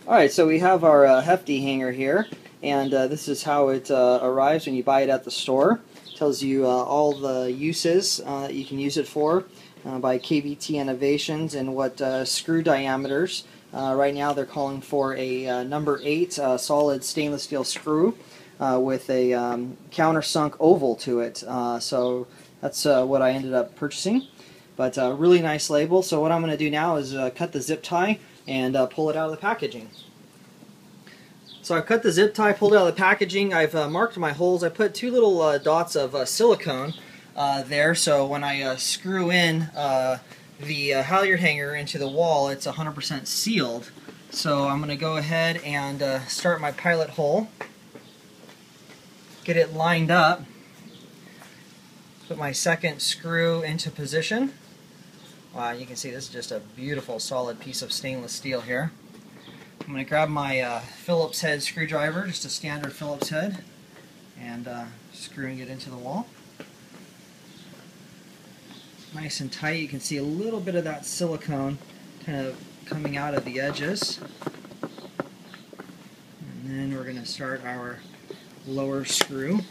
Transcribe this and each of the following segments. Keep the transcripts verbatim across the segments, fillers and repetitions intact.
Alright, so we have our uh, Hefty Hanger here, and uh, this is how it uh, arrives when you buy it at the store. It tells you uh, all the uses uh, that you can use it for uh, by K V T Innovations and what uh, screw diameters. Uh, right now they're calling for a uh, number eight uh, solid stainless steel screw uh, with a um, countersunk oval to it. Uh, so that's uh, what I ended up purchasing. But uh, really nice label. So what I'm going to do now is uh, cut the zip tie and uh, pull it out of the packaging. So I've cut the zip tie, pulled it out of the packaging. I've uh, marked my holes. I put two little uh, dots of uh, silicone uh, there, so when I uh, screw in uh, the uh, halyard hanger into the wall, it's one hundred percent sealed. So I'm going to go ahead and uh, start my pilot hole, get it lined up, put my second screw into position. Wow, you can see this is just a beautiful solid piece of stainless steel here. I'm going to grab my uh, Phillips head screwdriver, just a standard Phillips head, and uh, screwing it into the wall. Nice and tight. You can see a little bit of that silicone kind of coming out of the edges. And then we're going to start our lower screw.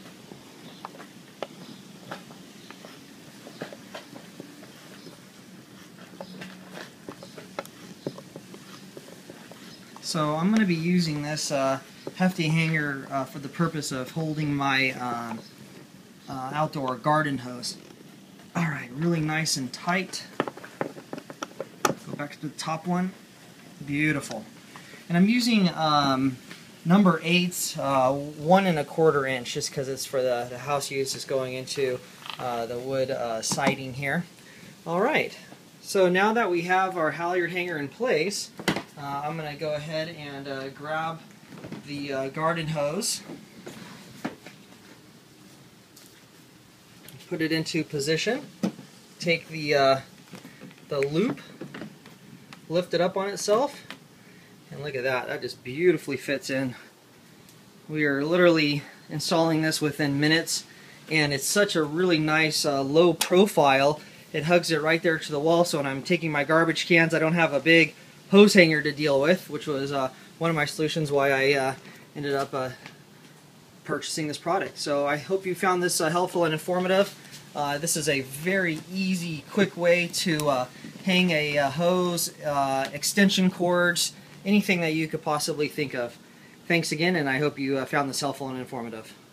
So I'm going to be using this uh, Hefty Hanger uh, for the purpose of holding my uh, uh, outdoor garden hose. Alright, really nice and tight. Go back to the top one. Beautiful. And I'm using um, number eights, uh, one and a quarter inch, just because it's for the, the house use. It's going into uh, the wood uh, siding here. Alright, so now that we have our halyard hanger in place, Uh, I'm going to go ahead and uh, grab the uh, garden hose, put it into position, take the, uh, the loop, lift it up on itself, and look at that, that just beautifully fits in. We are literally installing this within minutes, and it's such a really nice uh, low profile. It hugs it right there to the wall, so when I'm taking my garbage cans, I don't have a big hose hanger to deal with, which was uh, one of my solutions why I uh, ended up uh, purchasing this product. So I hope you found this uh, helpful and informative. Uh, this is a very easy, quick way to uh, hang a uh, hose, uh, extension cords, anything that you could possibly think of. Thanks again, and I hope you uh, found this helpful and informative.